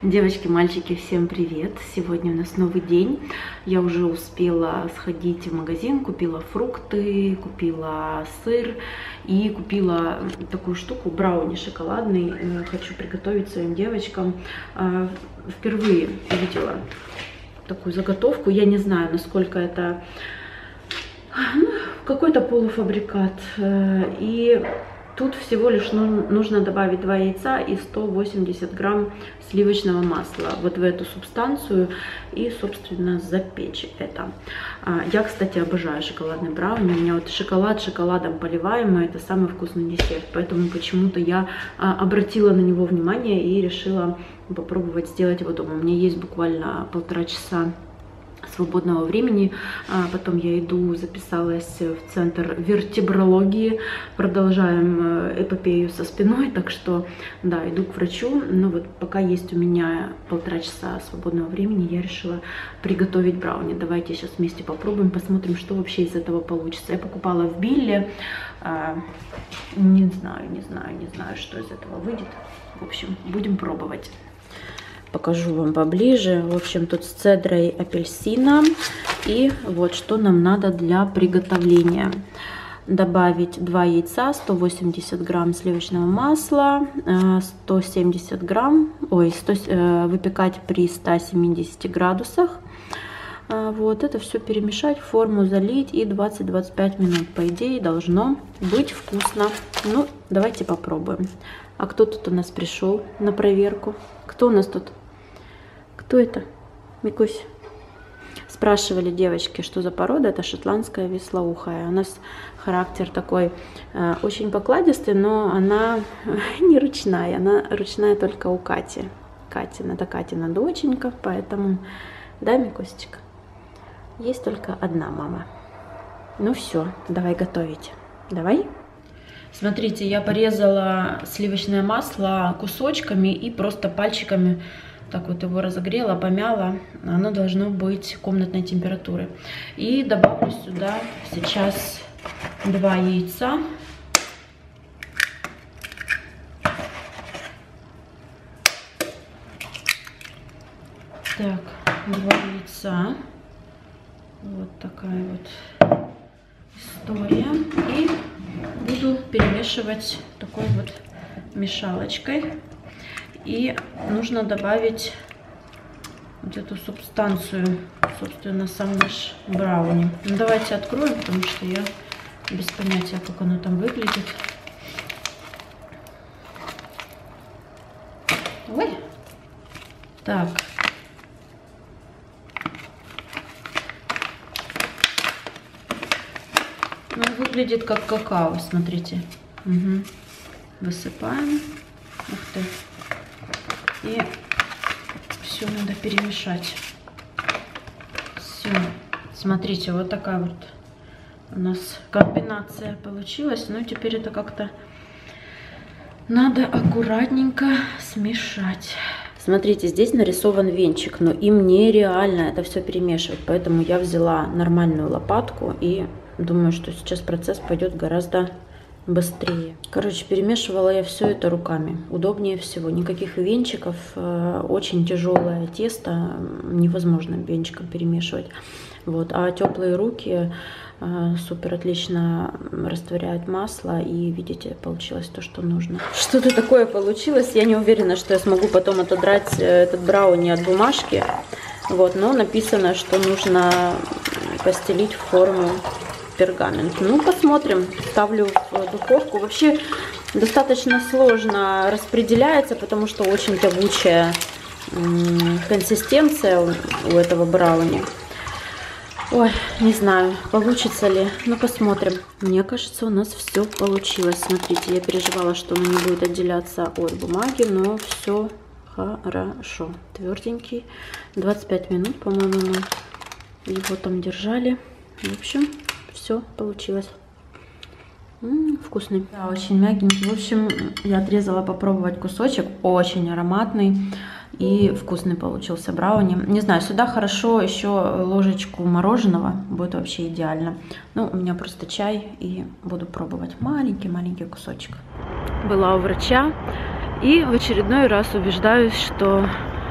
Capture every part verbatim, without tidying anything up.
Девочки, мальчики, всем привет! Сегодня у нас новый день. Я уже успела сходить в магазин, купила фрукты, купила сыр и купила такую штуку, брауни шоколадный. Хочу приготовить своим девочкам. Впервые увидела такую заготовку. Я не знаю, насколько это какой-то полуфабрикат. И тут всего лишь нужно добавить два яйца и сто восемьдесят грамм сливочного масла вот в эту субстанцию и, собственно, запечь это. Я, кстати, обожаю шоколадный брауни. У меня вот шоколад шоколадом поливаемый, это самый вкусный десерт. Поэтому почему-то я обратила на него внимание и решила попробовать сделать его дома. У меня есть буквально полтора часа свободного времени. Потом я иду, записалась в центр вертебрологии, продолжаем эпопею со спиной, так что, да, иду к врачу. Но вот пока есть у меня полтора часа свободного времени, я решила приготовить брауни. Давайте сейчас вместе попробуем, посмотрим, что вообще из этого получится. Я покупала в Билле, не знаю, не знаю, не знаю, что из этого выйдет. В общем, будем пробовать. Покажу вам поближе. В общем, тут с цедрой апельсина. И вот что нам надо для приготовления. Добавить два яйца, сто восемьдесят грамм сливочного масла, сто семьдесят грамм, ой, сто, выпекать при ста семидесяти градусах. Вот это все перемешать, в форму залить и двадцать-двадцать пять минут. По идее, должно быть вкусно. Ну, давайте попробуем. А кто тут у нас пришел на проверку? Кто у нас тут? Кто это? Микусь. Спрашивали девочки, что за порода. Это шотландская вислоухая. У нас характер такой э, очень покладистый, но она не ручная. Она ручная только у Кати. Катина, это Катина доченька, поэтому, да, Микусечка? Есть только одна мама. Ну все, давай готовить. Давай. Смотрите, я порезала сливочное масло кусочками и просто пальчиками так вот его разогрела, помяла. Оно должно быть комнатной температуры. И добавлю сюда сейчас два яйца. Так, два яйца. Вот такая вот история. И буду перемешивать такой вот мешалочкой. И нужно добавить вот эту субстанцию, собственно, сам наш брауни. Ну, давайте откроем, потому что я без понятия, как оно там выглядит. Ой. Так. Ну, выглядит как какао, смотрите. Угу. Высыпаем. Ух ты. И все надо перемешать. Все. Смотрите, вот такая вот у нас комбинация получилась. Ну, теперь это как-то надо аккуратненько смешать. Смотрите, здесь нарисован венчик, но им нереально это все перемешивать. Поэтому я взяла нормальную лопатку и думаю, что сейчас процесс пойдет гораздо быстрее. Короче, перемешивала я все это руками. Удобнее всего. Никаких венчиков. Очень тяжелое тесто. Невозможно венчиком перемешивать. Вот. А теплые руки супер отлично растворяют масло. И, видите, получилось то, что нужно. Что-то такое получилось. Я не уверена, что я смогу потом отодрать этот брауни от бумажки. Вот. Но написано, что нужно постелить в форму пергамент. Ну, посмотрим. Ставлю в духовку. Вообще достаточно сложно распределяется, потому что очень тягучая консистенция у этого брауни. Ой, не знаю, получится ли. Ну, посмотрим. Мне кажется, у нас все получилось. Смотрите, я переживала, что он не будет отделяться от бумаги, но все хорошо. Тверденький. двадцать пять минут, по-моему, мы его там держали. В общем, все получилось. М-м, вкусный. Да, очень мягенький. В общем, я отрезала попробовать кусочек. Очень ароматный и вкусный получился брауни. Не знаю, сюда хорошо еще ложечку мороженого. Будет вообще идеально. Ну, у меня просто чай и буду пробовать. Маленький-маленький кусочек. Была у врача и в очередной раз убеждаюсь, что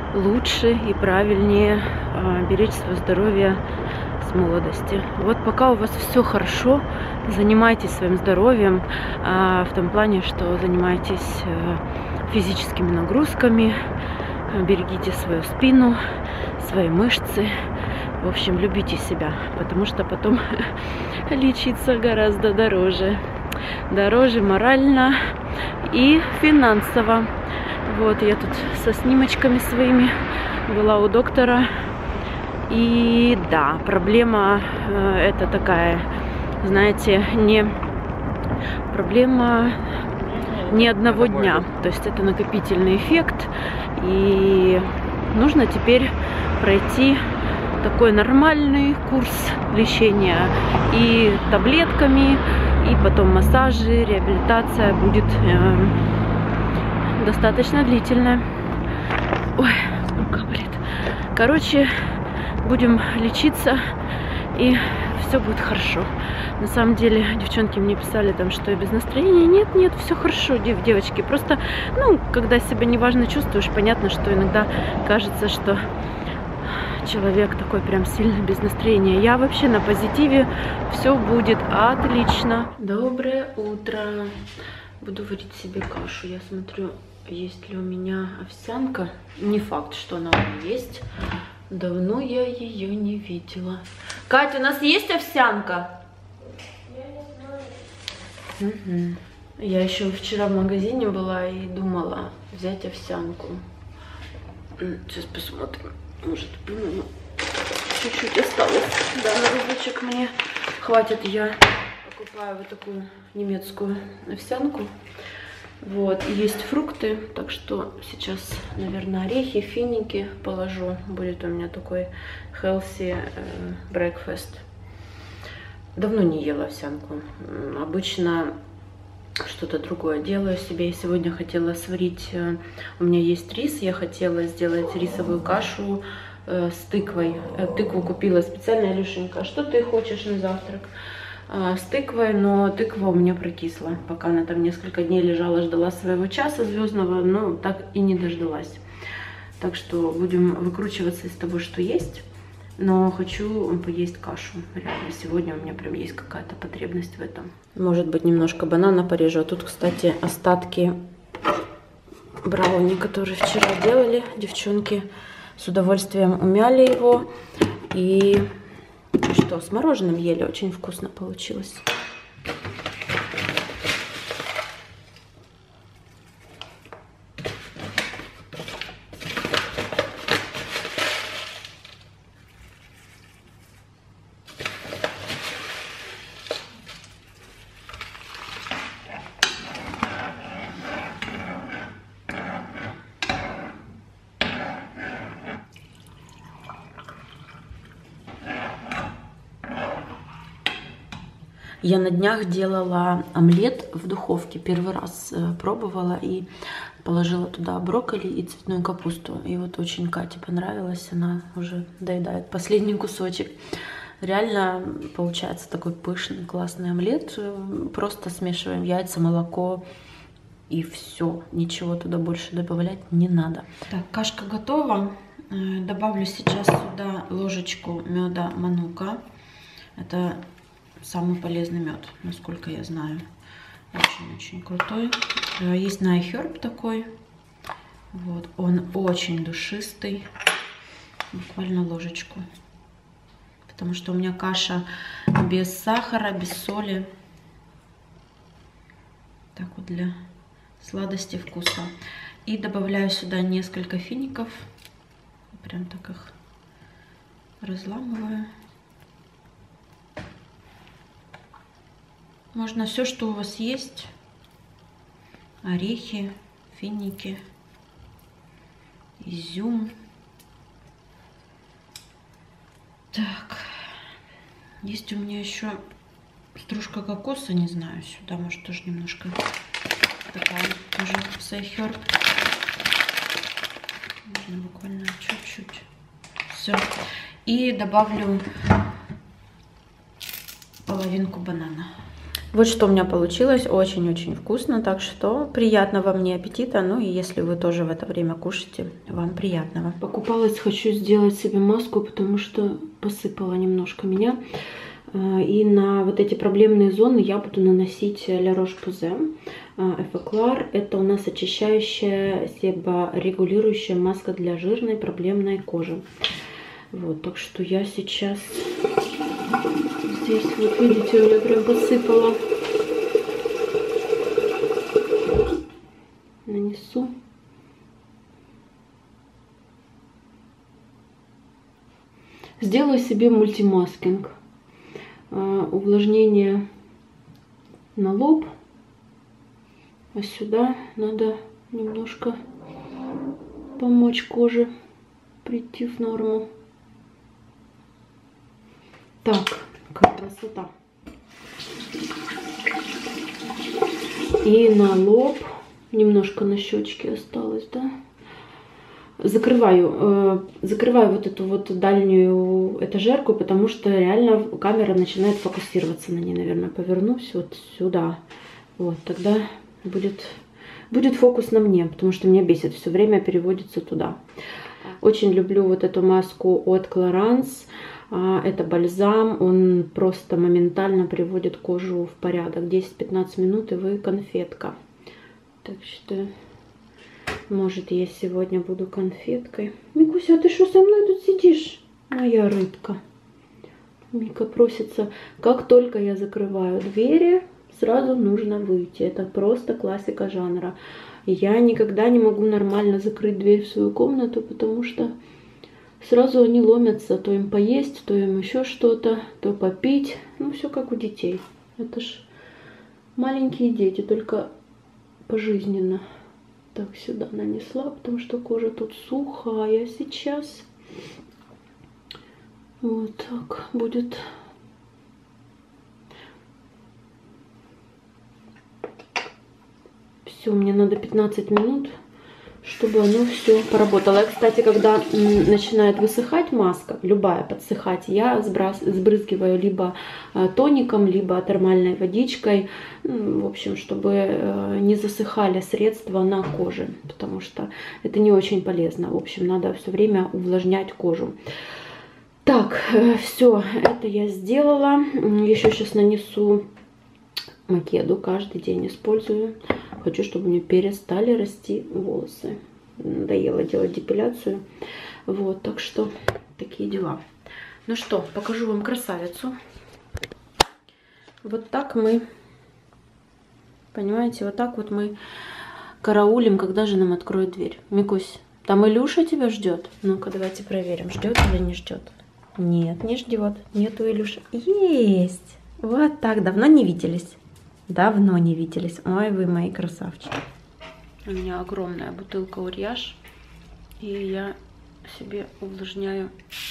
лучше и правильнее беречь свое здоровье с молодости. Вот пока у вас все хорошо, занимайтесь своим здоровьем, в том плане, что занимайтесь физическими нагрузками, берегите свою спину, свои мышцы. В общем, любите себя, потому что потом лечиться гораздо дороже. Дороже морально и финансово. Вот, я тут со снимочками своими была у доктора. И да, проблема э, это такая, знаете, не проблема не одного дня. То есть это накопительный эффект. И нужно теперь пройти такой нормальный курс лечения и таблетками, и потом массажи, реабилитация будет э, достаточно длительная. Ой, рука болит. Короче, будем лечиться, и все будет хорошо. На самом деле, девчонки мне писали там, что я без настроения. Нет, нет, все хорошо, дев, девочки. Просто, ну, когда себя неважно чувствуешь, понятно, что иногда кажется, что человек такой прям сильно без настроения. Я вообще на позитиве, все будет отлично. Доброе утро. Буду варить себе кашу. Я смотрю, есть ли у меня овсянка. Не факт, что она у меня есть. Давно я ее не видела. Катя, у нас есть овсянка? Угу. Я еще вчера в магазине была и думала взять овсянку. Сейчас посмотрим. Может, ну, чуть-чуть осталось. Да, на рубочек мне хватит. Я покупаю вот такую немецкую овсянку. Вот, есть фрукты, так что сейчас, наверное, орехи, финики положу. Будет у меня такой healthy breakfast. Давно не ела овсянку. Обычно что-то другое делаю себе. Я сегодня хотела сварить, у меня есть рис, я хотела сделать рисовую кашу э, с тыквой. Тыкву купила специально, Илюшенька. Что ты хочешь на завтрак? Э, с тыквой, но тыква у меня прокисла. Пока она там несколько дней лежала, ждала своего часа звездного, но так и не дождалась. Так что будем выкручиваться из того, что есть. Но хочу поесть кашу. Реально, сегодня у меня прям есть какая-то потребность в этом. Может быть, немножко банана порежу. А тут, кстати, остатки брауни, которые вчера делали. Девчонки с удовольствием умяли его. И что, с мороженым ели. Очень вкусно получилось. Я на днях делала омлет в духовке. Первый раз пробовала и положила туда брокколи и цветную капусту. И вот очень Кате понравилось. Она уже доедает последний кусочек. Реально получается такой пышный, классный омлет. Просто смешиваем яйца, молоко и все. Ничего туда больше добавлять не надо. Так, кашка готова. Добавлю сейчас сюда ложечку меда Манука. Это самый полезный мед, насколько я знаю. Очень-очень крутой. Есть Найхерб такой. Вот. Он очень душистый. Буквально ложечку. Потому что у меня каша без сахара, без соли. Так вот, для сладости, вкуса. И добавляю сюда несколько фиников. Прям так их разламываю. Можно все, что у вас есть. Орехи, финики, изюм. Так. Есть у меня еще стружка кокоса, не знаю, сюда может тоже немножко. Такая тоже сайхерб. Можно буквально чуть-чуть. Все. И добавлю половинку банана. Вот что у меня получилось, очень-очень вкусно, так что приятного мне аппетита, ну и если вы тоже в это время кушаете, вам приятного. Покупалась, хочу сделать себе маску, потому что посыпала немножко меня, и на вот эти проблемные зоны я буду наносить La Roche-Posay Effaclar. Это у нас очищающая, себорегулирующая маска для жирной проблемной кожи. Вот, так что я сейчас здесь, вот видите, я прям посыпала. Нанесу. Сделаю себе мультимаскинг. Увлажнение на лоб. А сюда надо немножко помочь коже прийти в норму. Так, какая красота. И на лоб. Немножко на щечке осталось, да? Закрываю, э, закрываю вот эту вот дальнюю этажерку, потому что реально камера начинает фокусироваться на ней. Наверное, повернусь вот сюда. Вот, тогда будет, будет фокус на мне, потому что меня бесит, все время переводится туда. Очень люблю вот эту маску от Clarins. Это бальзам, он просто моментально приводит кожу в порядок. десять-пятнадцать минут, и вы конфетка. Так что, может, я сегодня буду конфеткой. Микуся, а ты что со мной тут сидишь? Моя рыбка. Мика просится. Как только я закрываю двери, сразу нужно выйти. Это просто классика жанра. Я никогда не могу нормально закрыть дверь в свою комнату, потому что сразу они ломятся. То им поесть, то им еще что-то, то попить. Ну, все как у детей. Это ж маленькие дети, только пожизненно. Так, сюда нанесла, потому что кожа тут сухая сейчас. Вот так будет. Все, мне надо пятнадцать минут, чтобы оно все поработало. Я, кстати, когда начинает высыхать маска, любая подсыхать, я сбрас, сбрызгиваю либо тоником, либо термальной водичкой, в общем, чтобы не засыхали средства на коже, потому что это не очень полезно. В общем, надо все время увлажнять кожу. Так, все, это я сделала. Еще сейчас нанесу македу, каждый день использую. Хочу, чтобы у меня перестали расти волосы. Надоело делать депиляцию. Вот, так что такие дела. Ну что, покажу вам красавицу. Вот так мы, понимаете, вот так вот мы караулим, когда же нам откроют дверь. Микусь, там Илюша тебя ждет? Ну-ка, давайте проверим, ждет или не ждет. Нет, не ждет. Нету Илюши. Есть. Вот так, давно не виделись. Давно не виделись. Ой, вы мои красавчики. У меня огромная бутылка Урьяж. И я себе увлажняю.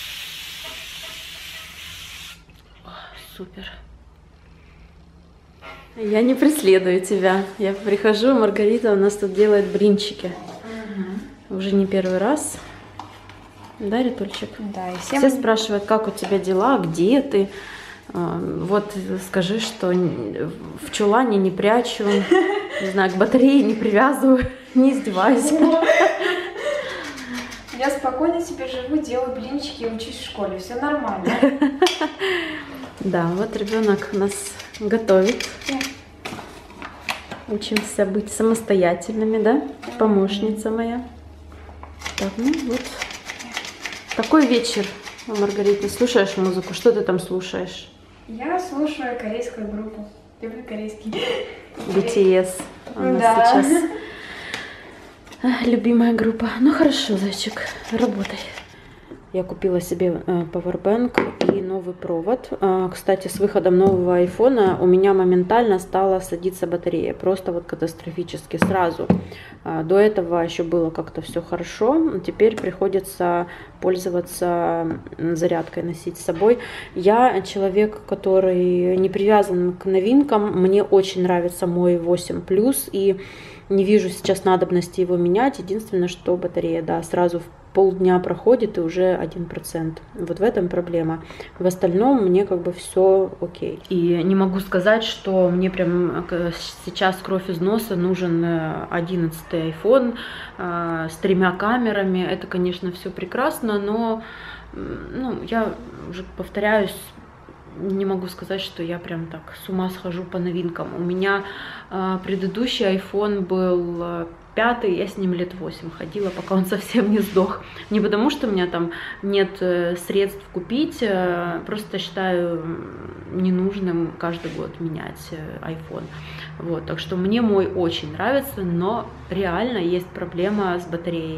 О, супер. Я не преследую тебя. Я прихожу, Маргарита у нас тут делает блинчики. Угу. Уже не первый раз. Да, Ритульчик? Да. И всем... Все спрашивают, как у тебя дела, где ты. Вот скажи, что в чулане не прячу, не знаю, к батарее не привязываю, не издевайся. Я спокойно себе живу, делаю блинчики и учусь в школе, все нормально. Да, вот ребенок у нас готовит. Учимся быть самостоятельными, да? Помощница моя. Так, ну вот. Такой вечер, Маргарита. Слушаешь музыку? Что ты там слушаешь? Я слушаю корейскую группу. Люблю корейский. би ти эс у нас да. Сейчас любимая группа. Ну хорошо, зайчик, работай. Я купила себе пауэрбэнк и новый провод. Кстати, с выходом нового айфона у меня моментально стала садиться батарея. Просто вот катастрофически сразу. До этого еще было как-то все хорошо. Теперь приходится пользоваться зарядкой, носить с собой. Я человек, который не привязан к новинкам. Мне очень нравится мой восемь плюс. И не вижу сейчас надобности его менять. Единственное, что батарея, да, сразу полдня проходит и уже один процент. Вот в этом проблема. В остальном мне как бы все окей. И не могу сказать, что мне прям сейчас кровь из носа нужен одиннадцатый iPhone э, с тремя камерами. Это, конечно, все прекрасно, но ну, я уже повторяюсь, не могу сказать, что я прям так с ума схожу по новинкам. У меня э, предыдущий iPhone был э, пятый, я с ним лет восемь ходила, пока он совсем не сдох. Не потому, что у меня там нет э, средств купить, э, просто считаю ненужным каждый год менять э, iPhone. Вот, так что мне мой очень нравится, но реально есть проблема с батареей.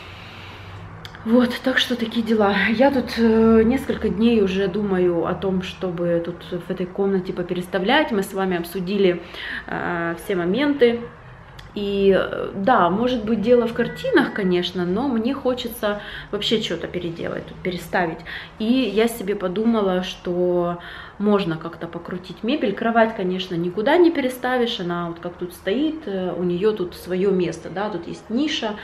Вот, так что такие дела. Я тут э, несколько дней уже думаю о том, чтобы тут в этой комнате попереставлять. Мы с вами обсудили э, все моменты. И да, может быть дело в картинах, конечно, но мне хочется вообще что-то переделать, тут переставить. И я себе подумала, что можно как-то покрутить мебель. Кровать, конечно, никуда не переставишь, она вот как тут стоит, у нее тут свое место, да, тут есть ниша,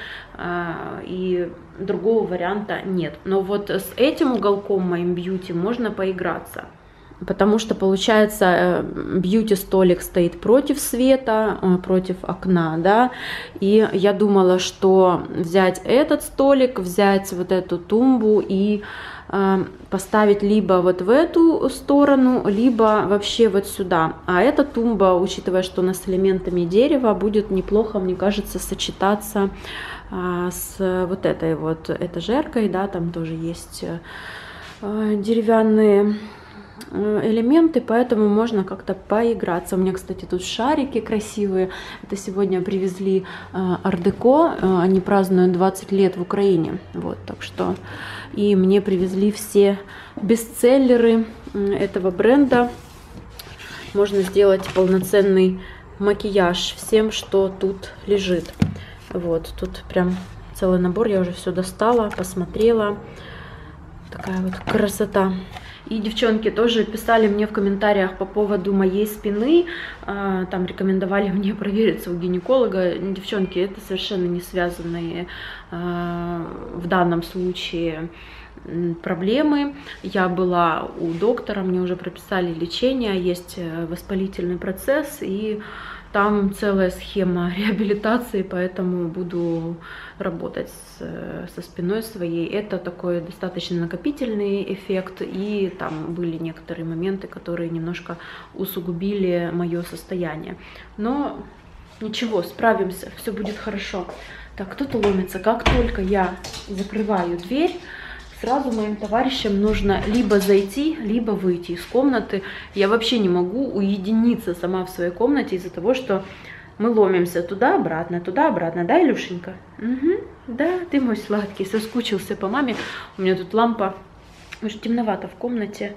и другого варианта нет. Но вот с этим уголком моим бьюти можно поиграться. Потому что, получается, бьюти-столик стоит против света, против окна, да, и я думала, что взять этот столик, взять вот эту тумбу и э, поставить либо вот в эту сторону, либо вообще вот сюда. А эта тумба, учитывая, что у нас с элементами дерева, будет неплохо, мне кажется, сочетаться э, с вот этой вот этажеркой, да, там тоже есть э, деревянные элементы, поэтому можно как-то поиграться. У меня, кстати, тут шарики красивые. Это сегодня привезли ар-деко. Они празднуют двадцать лет в Украине. Вот, так что и мне привезли все бестселлеры этого бренда. Можно сделать полноценный макияж всем, что тут лежит. Вот, тут прям целый набор. Я уже все достала, посмотрела. Такая вот красота. И девчонки тоже писали мне в комментариях по поводу моей спины, там рекомендовали мне провериться у гинеколога. Девчонки, это совершенно не связанные в данном случае проблемы. Я была у доктора, мне уже прописали лечение, есть воспалительный процесс, и там целая схема реабилитации, поэтому буду работать с, со спиной своей. Это такой достаточно накопительный эффект, и там были некоторые моменты, которые немножко усугубили мое состояние. Но ничего, справимся, все будет хорошо. Так, кто-то ломится. Как только я закрываю дверь, сразу моим товарищам нужно либо зайти, либо выйти из комнаты. Я вообще не могу уединиться сама в своей комнате из-за того, что мы ломимся туда-обратно, туда-обратно. Да, Илюшенька? Угу. Да, ты мой сладкий, соскучился по маме. У меня тут лампа, уже темновато в комнате.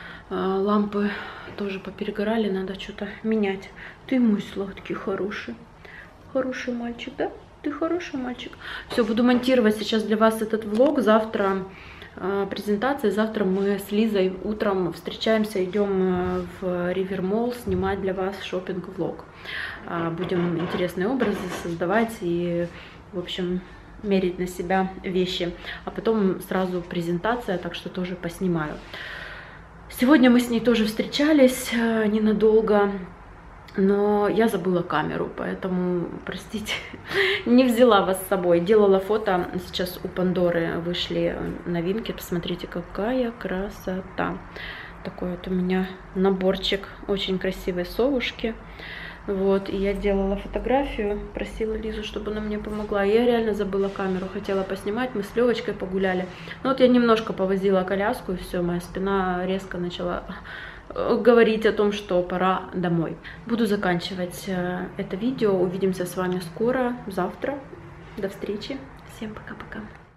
Лампы тоже поперегорали, надо что-то менять. Ты мой сладкий, хороший. Хороший мальчик, да? Ты хороший мальчик. Все, буду монтировать сейчас для вас этот влог. Завтра э, презентация. Завтра мы с Лизой утром встречаемся, идем в Ривер Молл снимать для вас шопинг-влог. Э, будем интересные образы создавать и, в общем, мерить на себя вещи. А потом сразу презентация, так что тоже поснимаю. Сегодня мы с ней тоже встречались э, ненадолго. Но я забыла камеру, поэтому, простите, не взяла вас с собой. Делала фото, сейчас у Пандоры вышли новинки, посмотрите, какая красота. Такой вот у меня наборчик очень красивой совушки. Вот, и я делала фотографию, просила Лизу, чтобы она мне помогла. Я реально забыла камеру, хотела поснимать, мы с Левочкой погуляли. Ну вот я немножко повозила коляску, и все, моя спина резко начала говорить о том, что пора домой. Буду заканчивать это видео. Увидимся с вами скоро, завтра. До встречи. Всем пока-пока.